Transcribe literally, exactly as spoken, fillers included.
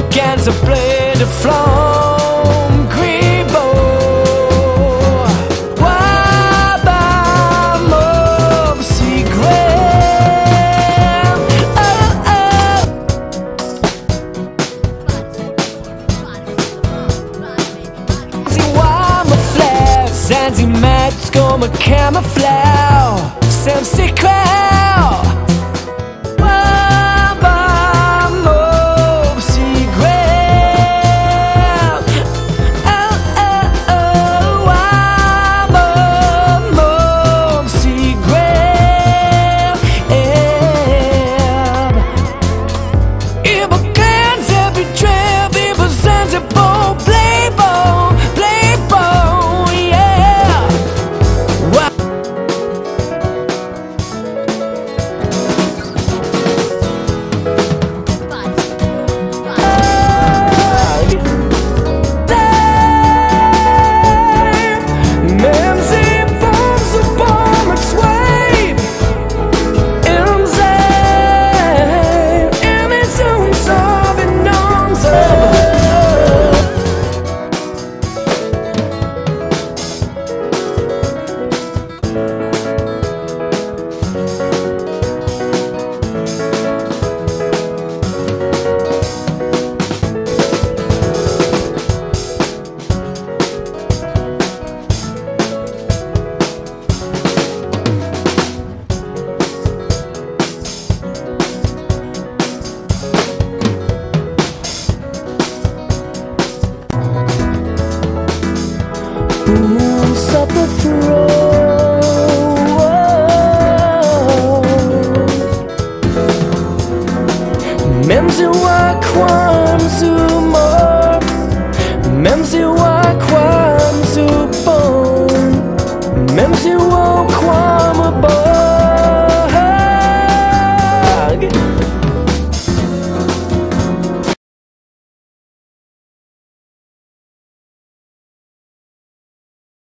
Against a blade of flame, Grebo. Why mob secret? Oh, oh. See why my flash, Zanzi Matt's gonna camouflage. Sam secret. Memzi wa kwan zumor, Memzi wa kwan.